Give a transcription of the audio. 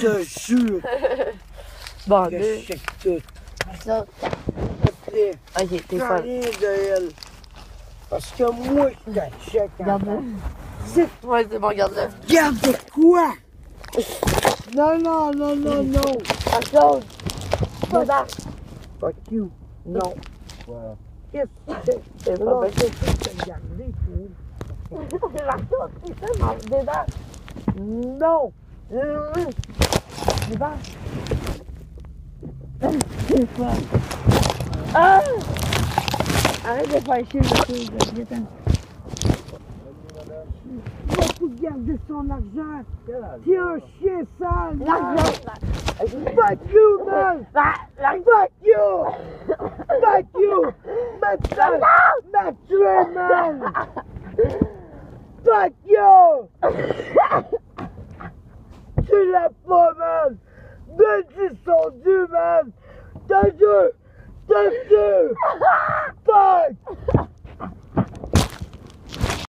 te jure Bon, que deux. je sais tout. Ça. S'il te plaît, Ok, t'es prends fun. rien de elle. Parce que moi, je t'achète. Regarde-le. C'est Ouais, c'est bon, regarde-le. Regarde de quoi? Non, non, non, non, non. Attention. Dedans. Fuck you. Non. Voilà. Qu'est-ce que c'est? C'est pas Non, bien. qu'est-ce que t'as gardé, toi? Marceau, c'est ça, non, dedans. Non. Dedans. C'est fun. Ah! Arrête de faire chier, je vais t'en. Il va tout garder son argent. T'es un chien sale. L'argent. Fuck you, man. Fuck you. Fuck you. M'a tué, man. Fuck you. Tu l'as pas, man. Donne-lui son dû, man. T'as dû. Fuck.